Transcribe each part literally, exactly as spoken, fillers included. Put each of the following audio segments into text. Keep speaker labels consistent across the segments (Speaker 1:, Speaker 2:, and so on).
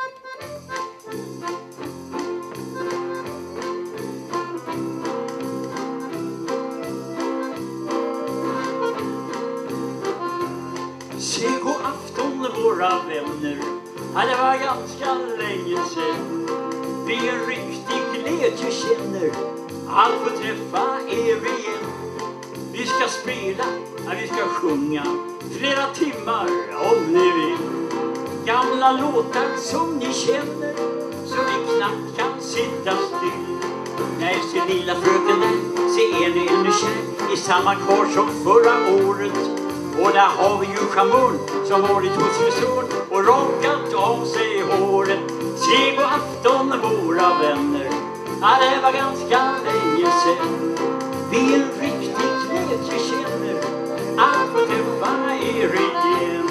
Speaker 1: Segoafton våra vänner, ja, det var ganska länge sedan. Vi en riktig glädje känner att få träffa er igen. Vi ska spela, ja, vi ska sjunga flera timmar om ni vill. Gamla låtar som ni känner så vi knappt kan sitta still. Nej, se lilla fröken där, se är ni ännu kär i samma kvar som förra året. Och där har vi ju Chamon som varit hos frisör och rakat av sig håret. Segoafton våra vänner, ja, det var ganska länge sedan. Vi en riktig glädje känner att få träffa er igen.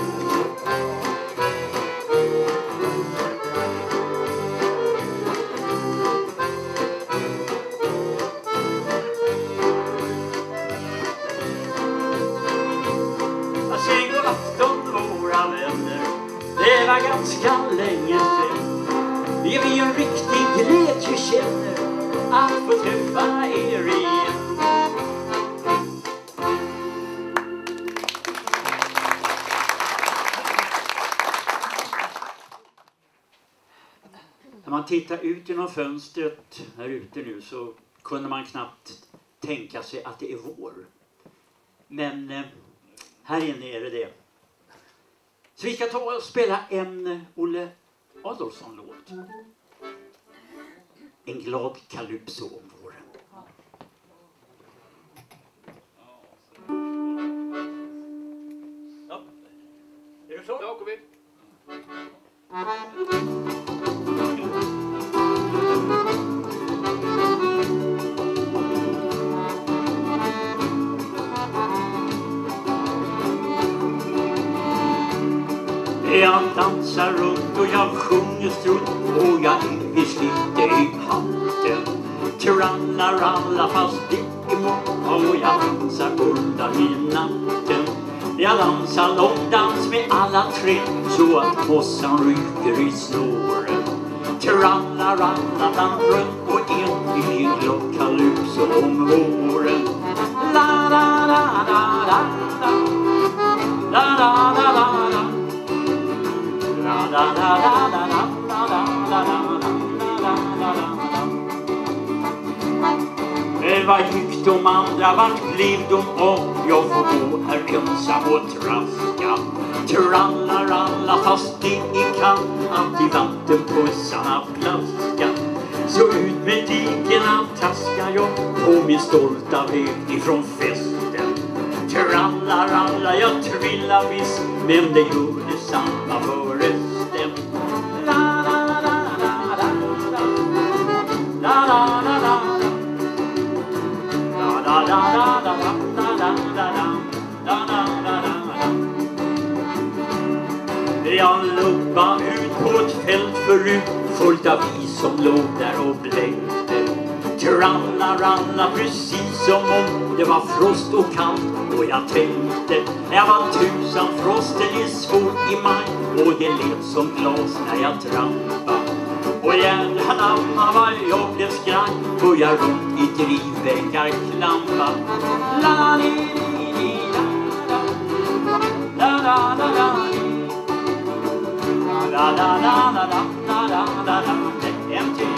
Speaker 1: Det var ganska länge sedan. Vi är en riktig glädje känner att få träffa er igen. När man tittar ut genom fönstret här ute nu så kunde man knappt tänka sig att det är vår. Men eh, här inne är det det. Så vi ska ta och spela en Olle Adolphson-låt. En glad kalypso om våren. Ja. Är du så?
Speaker 2: Ja, kom in.
Speaker 1: Jag dansar runt och jag sjunger strunt och jag är visst lite i hatten. Trallaralla fast det är många och jag dansar undan i natten. Jag dansar långdans med alla tre så att mossan ryker i snåren. Trallaralla bland runt och in i en glad kalypso om våren. La la la la la la la la la la la. La la la la la la la la la la la. Vad gick de andra, vart blev de av? Jag får gå här ensam och traska. Trallaralla fast det är kallt att i vattenpussarna plaska. Så ut med dikerna taskar jag på min stolta väg ifrån festen. Trallaralla jag trillar visst, men det gör detsamma förresten. La la la la la la la la la la la la la la la la la la. Jag lubbade ut på ett fält förut fullt av is som låg där och blänkte. Trallaralla precis som om det var frost och kallt. Och jag tänkte, jag var tusan frosten är svår i maj. Och det lät som glas när jag trampade. Och hjärnan vad jag blev skraj. Och jag runt i drivväggar klampa. La li li li la la la la la la la la la la la la la. En till.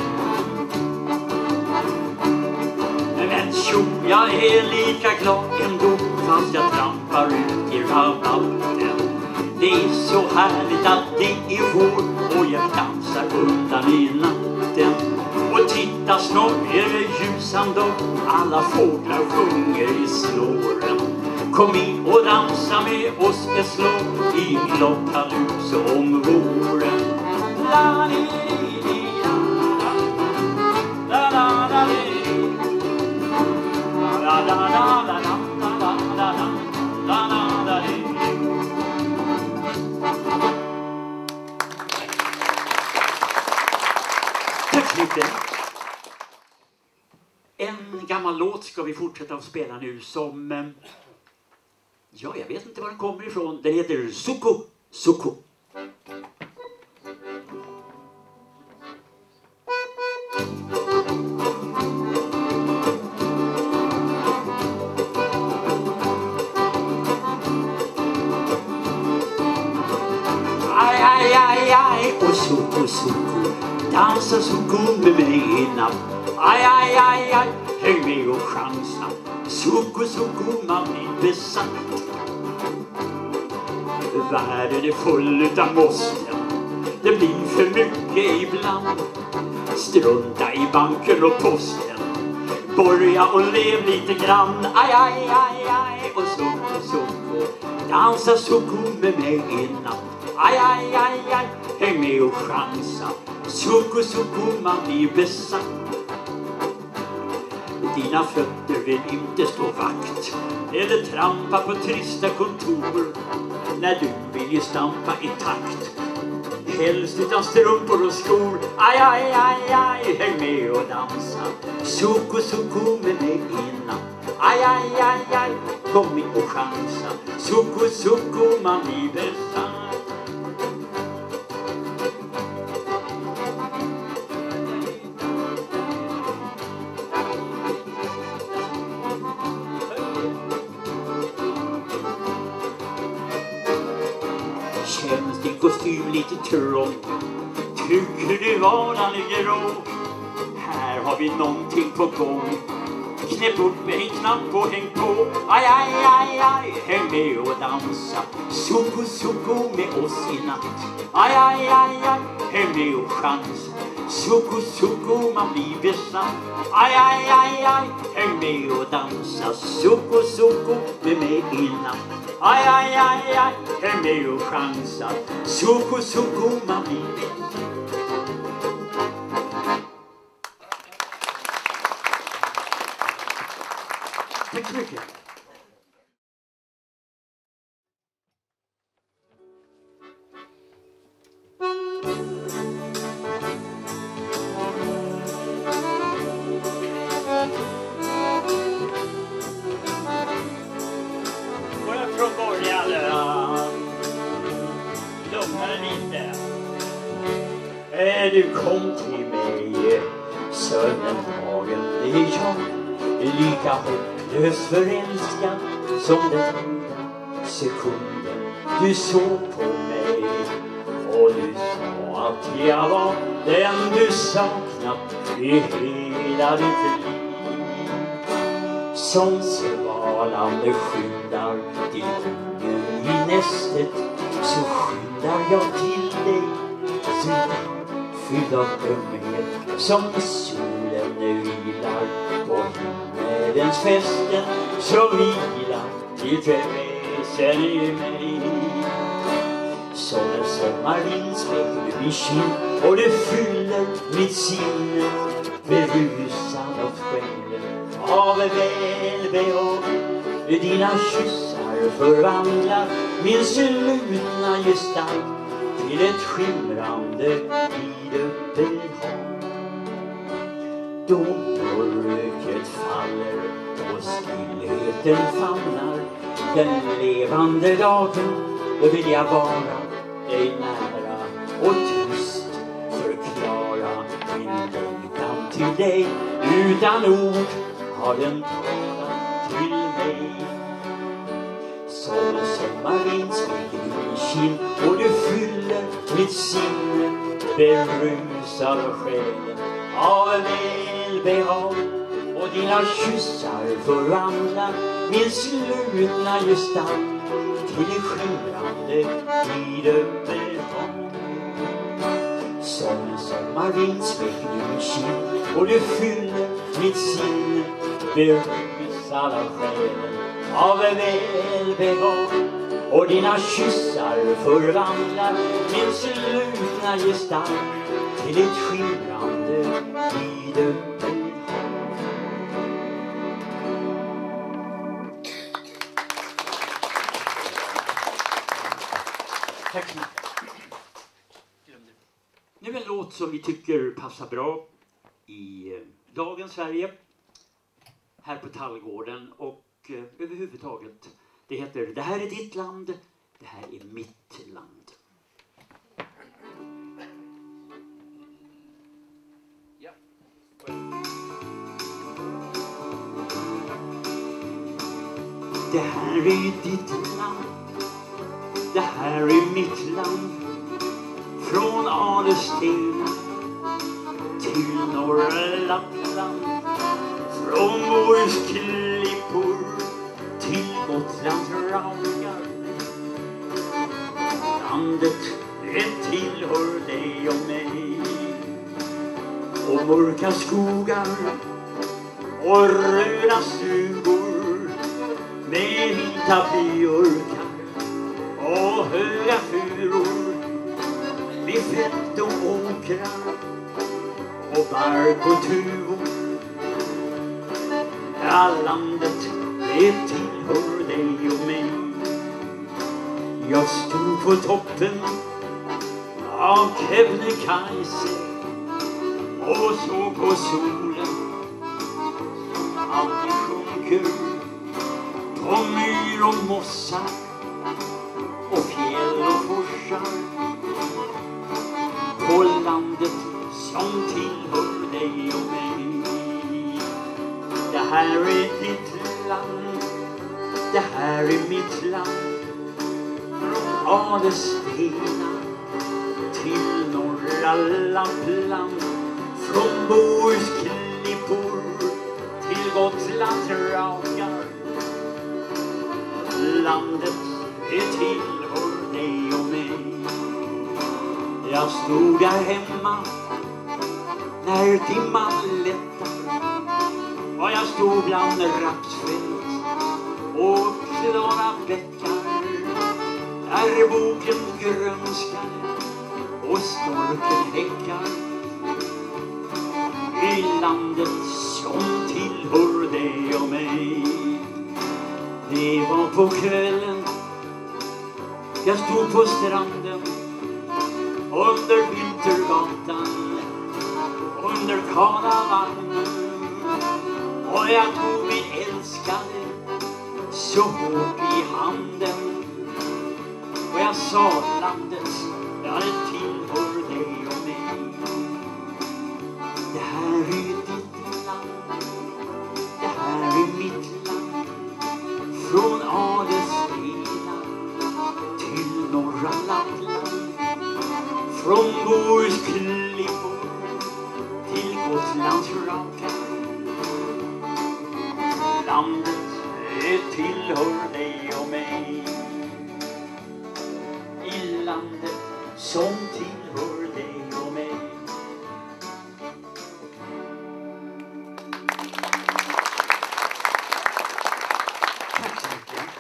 Speaker 1: Men tjo, jag är lika glad ändå fast jag trampar ut i rabatten. Det är så härligt att det är vår och jag dansar undan i natten. Och titta, snart är det ljusan dag, alla fåglar sjunger i snåren. Kom in och dansa med oss ett slag i glad kalypso om våren. La li li li la la la la li. La la la la la la la la la la la. Tack lite. En gammal låt ska vi fortsätta att spela nu som ja, jag vet inte var den kommer ifrån. Den heter Suko Suko. Soko, dansa Soko med mig i natt. Aj, aj, aj, aj, häng med och chansa. Soko, Soko, man blir besatt. Världen är full utav måsten. Det blir för mycket ibland. Strunta i banken och posten. Börja och lev lite grann. Aj, aj, aj, aj. Och Soko, Soko, dansa Soko med mig i natt. Aj, aj, aj, aj, häng med och chansa. Soko, Soko, man blir besatt. Dina fötter vill inte stå vakt eller trampa på trista kontor. När du vill ju stampa i takt, helst utan strumpor och skor. Aj, aj, aj, aj, häng med och dansa Soko, Soko med mig innan. Aj, aj, aj, aj, kom in och chansa. Soko, Soko, man blir besatt. Känns din kostym lite trång? Tycker du varan är grå? Här har vi någonting på gång. Knäpp upp med en knapp och häng på. Aj, aj, aj, aj, häng med och dansa Soko, Soko med oss i natt. Aj, aj, aj, aj, häng med och chansa. Soko, Soko, man blir besatt. Aj, aj, aj, aj, häng med och dansa Soko, Soko med mig i natt. Aj, aj, aj, aj, häng med och chansa. Soko, Soko, man blir besatt. Tack så mycket. Får jag från början lugna dig lite. Du kom till mig Söndenhagen, det är jag. Lika hopplöst förälskad som den enda sekunden du såg på mig. Och du sa att jag var den du saknat i hela ditt liv. Som svalan skyndar till kungen i nästet, så skyndar jag till dig. Så fylld av ömhet som solen vilar på himmelens fästen, så vilar till träväsen i mig. Som en sommarvind smäcker du min kind och du fyller mitt sinne berusad och skäller av välbehag. Dina kyssar förvandlar min slutna gestalt till ett skimrande idöppelhav. Då mörkret faller och stillheten famnar den levande dagen, då vill jag vara dig nära och tyst förklara min längtan till dig. Utan ord har den talat till mig. Som en sommarvind smeker du min kind och du fyller mitt sinne berusad och själen av välbehag. Och dina kyssar förvandlar min slutna gestalt till ett skimrande idöppelhav. Som en sommarvind smeker du min kind och du fyller mitt sinne berusad av själen av välbehag. Och dina kyssar förvandlar min slutna gestalt till ett skimrande idöppelhav. Tack så mycket. Nu är en låt som vi tycker passar bra i dagens Sverige, här på Tallgården och eh, överhuvudtaget. Det heter Det här är ditt land, det här är mitt land. Ja. Det här är ditt land, det här är mitt land. Från från Adelstina till norra Lappland, från Bohus klippor till Gotlands ragar. Landet det tillhör dig och mig, och mörka skogar och röda stugor med vita björkar och höga furor vid fält och åkrar och bark och tuvor. Ja, landet det tillhör dig och mig. Jag stod på toppen av Kebnekaise och såg på solen alltid sjunker på myr och mossar och fjäll och forsar, på landet som tillhör dig och mig. Det här är ditt land, det här är mitt land, från Adelstina till norra Lappland, från Bohus klippor till Gotlands ragar. Landet det tillhör dig och mig. Jag stod där hemma när dimman lättar, och jag stod bland rapsfält och klara bäckar, där boken grönskar och storken häckar. I landet som tillhör dig och mig. Det var på kvällen jag stod på stranden under Vintergatan, under Karlavagnen, och jag tog min älskade så hårt i handen, och jag sa landet, ja det tillhör dig och mig. Det här är ditt land, det här är mitt land, från Adelstina till norra Lappland, från Bohus klippor till Gotlands ragar. Landet det tillhör dig och mig. I landet som tillhör dig och mig. Tack så mycket.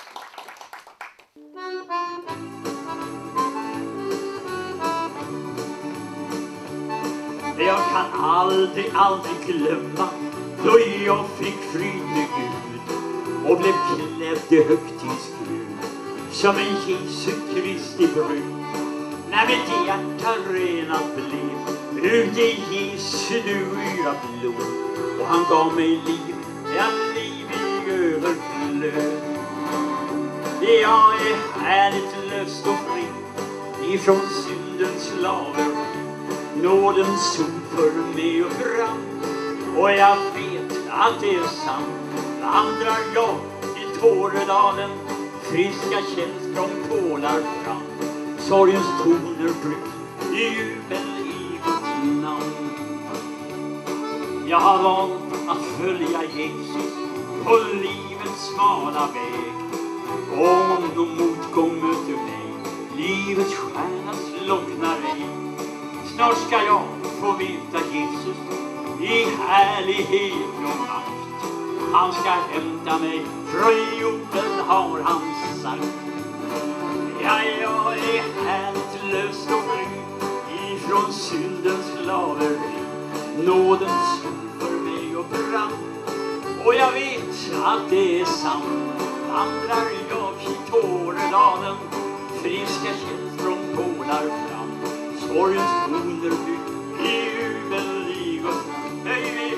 Speaker 1: Jag kan aldrig, aldrig glömma då jag fick frid med Gud och blev klädd i högtidsbrud som en Jesu Kristi brud. När mitt hjärta renat blev ut i Jesu dyra blod, och han gav mig liv, ja liv i överflöd. Jag är härligt löst och fri ifrån syndens slaver. Nådens sol för mig och fram, och jag vet att det är sant. Vandrar jag i Tåredalen, friska källsprång pålar fram. Sorgens toner bryts i jubel i Guds namn. Jag har valt att följa Jesus på livets smala väg. Om någon motgång möter mig, livets stjärna slocknar ej. Snart ska jag få veta Jesus i härlighet och makt. Han ska hämta mig från jorden, har han sagt. Ja, jag är härligt löst och fri ifrån syndens slaveri. Nådens sol för mig och fram, och jag vet att det är sant. Vandrar jag i Tåredalen, friska källsprång pålar fram. Sorgens toner byggt i jubel och höj vi.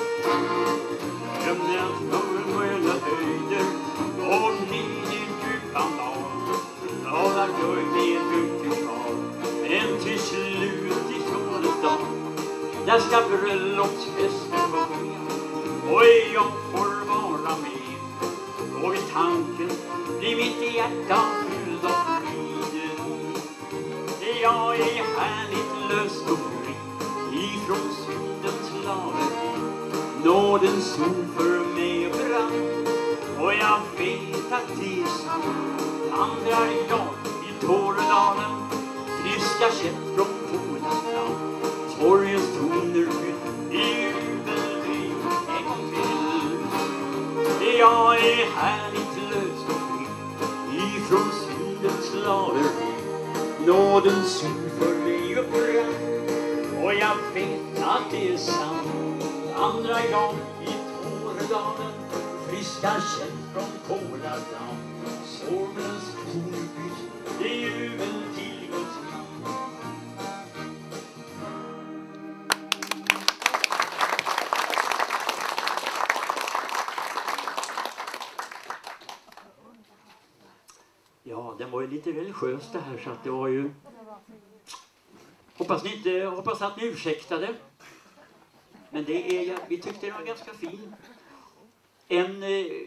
Speaker 1: Drömmen snurren sköna höjder och ned i djupan dal. Dalar gör med mycket kvar, men till slut i solens dag, där ska bröllopsfesten sjunga, och jag får vara med. Och vid tanken blir mitt hjärta fylld av friden. Jag är här slaver. Nådens sol för mig brann, och jag vet att det är sant. Vandrar jag i Torredalen, friska kätt från Polarstrand. Torgens toner fyll i jubeldriv en gång till. Jag är härligt lös och fri ifrån syndens slaveri. Nådens sol för mig brann, och jag vet att det är sant. Andra jag i Torredalen, friska kätt från Polarstrand. Stormens tonbytt i jubel till Guds namn. Ja, den var ju lite religiös det här, så att det var ju... Hoppas ni inte, hoppas att ni ursäktade. Men det är, vi tyckte det var ganska fin. En,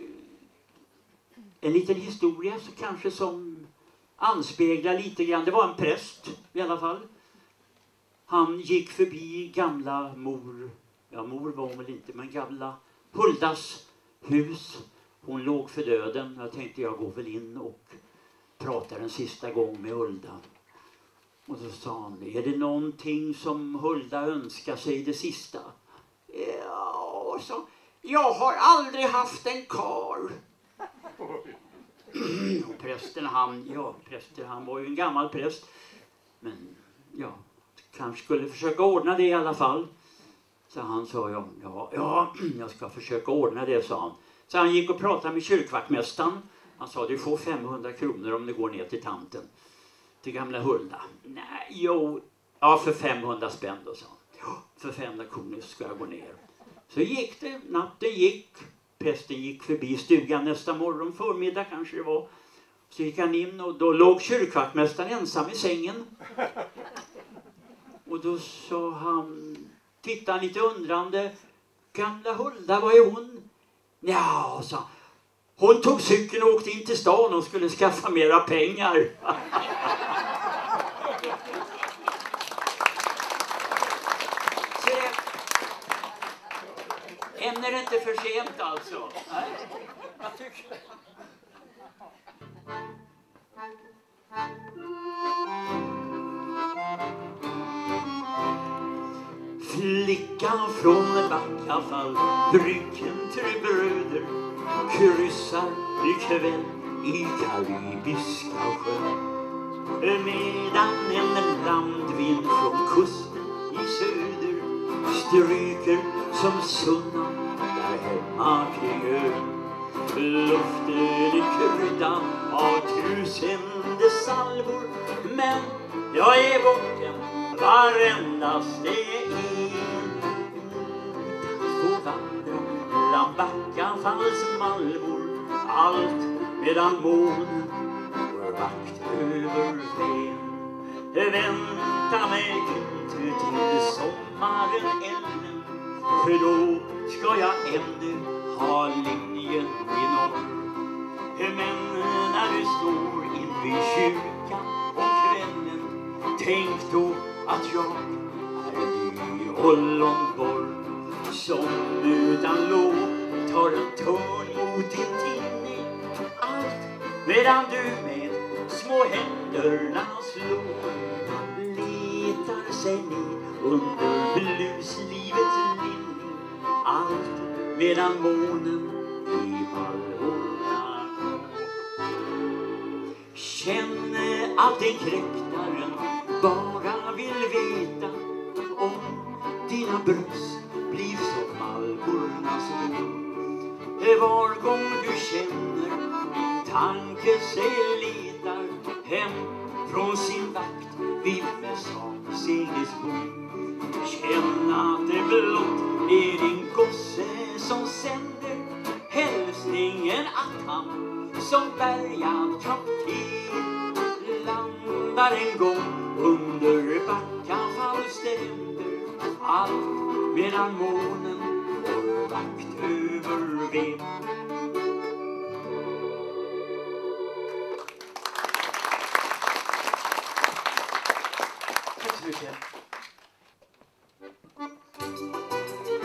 Speaker 1: en liten historia så kanske som anspeglar lite grann. Det var en präst i alla fall. Han gick förbi gamla mor, ja mor var hon väl inte, men gamla Huldas hus. Hon låg för döden. Jag tänkte jag går väl in och pratar en sista gång med Hulda. Och så sa han, är det någonting som Hulda önskar sig det sista? Ja, så, jag har aldrig haft en kar. Och prästen han, ja prästen han var ju en gammal präst. Men ja, kanske skulle försöka ordna det i alla fall. Så han sa, ja, ja, ja jag ska försöka ordna det, sa han. Så han gick och pratade med kyrkvaktmästaren. Han sa, du får femhundra kronor om du går ner till tanten. Till gamla Hulda. Nej, jo, ja för femhundra spänn då, sa han. Ja, för femhundra kronor ska jag gå ner. Så gick det, natten gick. Prästen gick förbi stugan nästa morgon, förmiddag kanske det var. Så gick han in och då låg kyrkvaktmästaren ensam i sängen. Och då sa han, tittade han lite undrande. Gamla Hulda, vad är hon? Ja, sa han. Hon tog cykeln och åkte in till stan och skulle skaffa mera pengar. Än är det inte för sent alltså. Nej, jag tycker... Flickan från Backafall, bryggen till bröder, kryssar ikväll i Karibiska sjön. Medan en landvind från kusten i söder stryker som sunnan där hemma kring ön. Luften är kryddad av tusende salvor, men jag är bocken varendaste in. Få vandra bland Backafalls malvor, allt medan månen går vakt över ven. Vänta mig inte till sommaren ännu, för då ska jag ännu ha linjen i norr. Men när du står invid kyrkan om kvällen, tänk då att jag är ny ollonborg, som utan lov tar en törn mot din tinning. Allt medan du med små händerna slår, letar sig ner under bluslivets linning. Allt medan månen i malorna känner att inkräktaren bara vill veta om dina bröst blir som malvornas blod. Var gång du känner din tanke sig letar hem från sin vakt vid Mässans segelsbord. Känn att det blott är din gosse som sänder hälsningen att han som bärgad kapten landar en gång under Backafalls stränder. Allt medan månen går vakt över ven. Tack så mycket.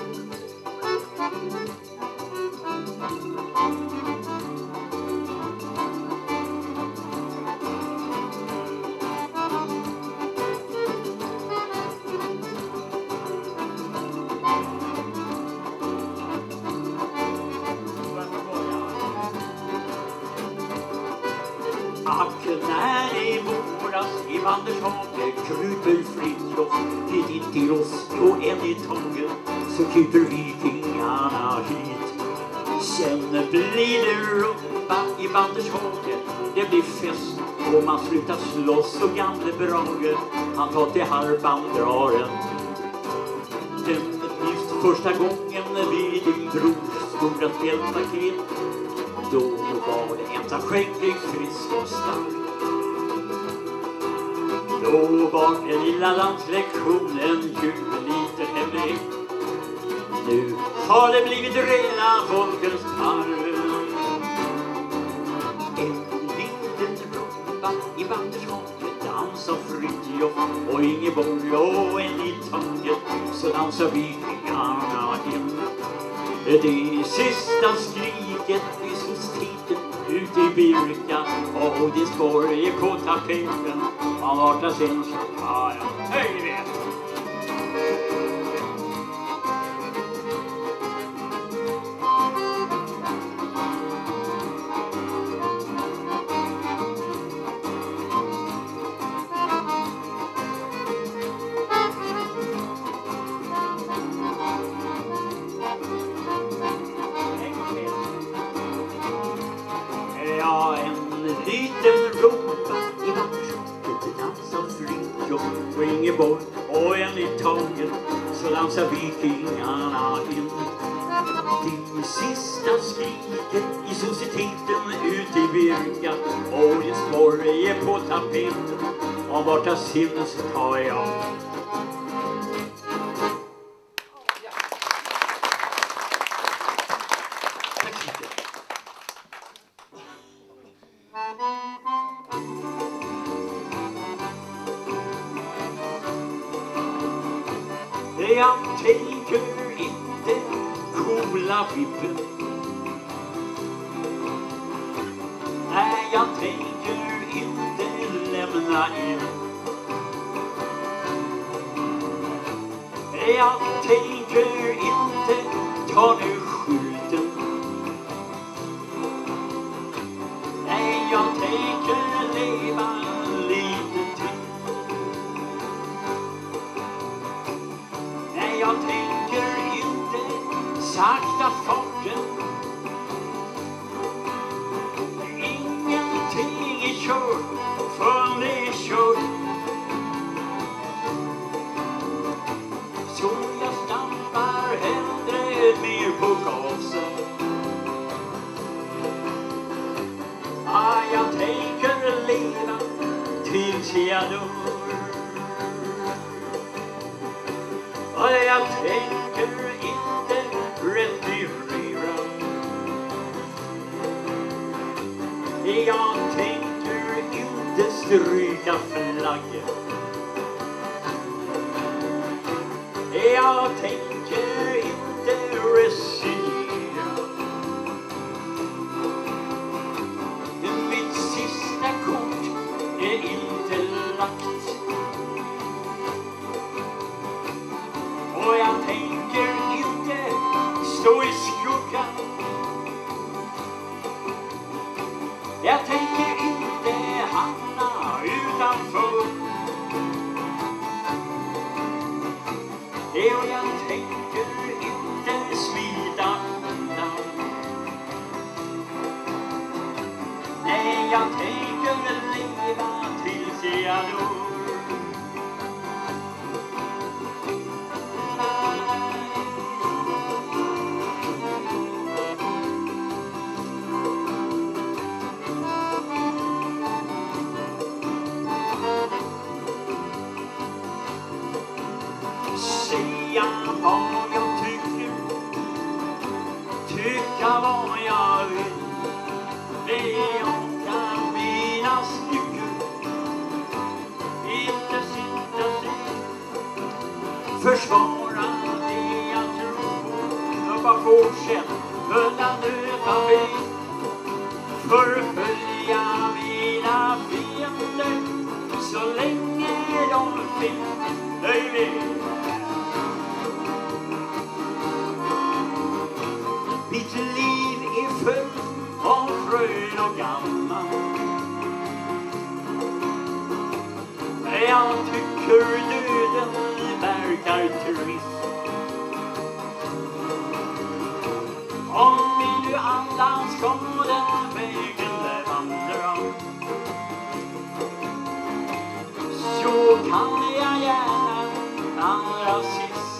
Speaker 1: våras i Bandershage kryper Fritjof hit in till oss och en i taget så kryper vikingarna hit. Sen blir det rumpa i Bandershage, det blir fest och man slutar slåss och gamle Brage han tar till harpan drar en den just första gången vid din brors stora spelpaket. Då var det ensam skäggig, frisk och stark. Då var den lilla landslektionen ju lite hemlig. Nu har det blivit rena folkens park. En liten rumpa i Bandershage dansar Fritjof och Ingeborg och en i taget så dansar vikingarna in. Det sista skriket i solstiden ute i Birka och det spår i kåtapeten av arta sen så tar jag höjre. Ja, en liten rumpa i Bandershage dansar Fritjof och Ingeborg och en i taget så dansar vikingarna in. Det sista skriket i societeten ute i Birka och det sporrar på tapeten och borta sinnes tar jag. Jag tänker inte coola vippen. Nej, jag tänker inte lämna in. Jag tänker inte ta nu skylten. Nej, jag tänker leva lite till. Jag tänker inte sakta farten. Ingenting är kört förrän det är kört. Så jag stampar hellre mer på gasen. Ah, jag tänker leva tills jag dör. Och jag tänker inte retirera. Jag tänker inte stryka flaggen. Jag tänker inte resignera. Mitt sista kort är inte lagt. Och jag tänker inte stå i skuggan. Jag tänker inte hamna utanför. Och jag tänker inte smita undan. Nej, jag tänker leva tills jag dör. Säga vad jag tycker, tycka vad jag vill. Bejaka mina stycken, inte sitta still. Försvara det jag tror, och bara fortsätt undan utan bil. Förfölja mina fiender så länge de finns. Öjlig. Mitt liv är fullt av fröjd och gammal. jag tycker döden verkar trist. Om vi nu alla ska den vägen vandra, så kan jag gärna allra sist.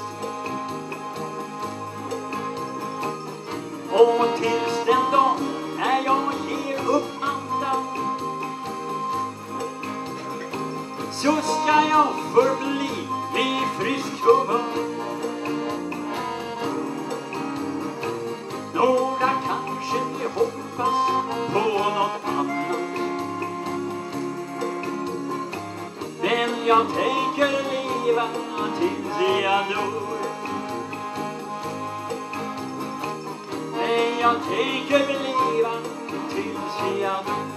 Speaker 1: Och tills den dag när jag ger upp andan, så ska jag förbli vid frisk humör. Några kanske hoppas på något annat, men jag tänker leva tills jag dör. Men jag tänker leva tills jag dör.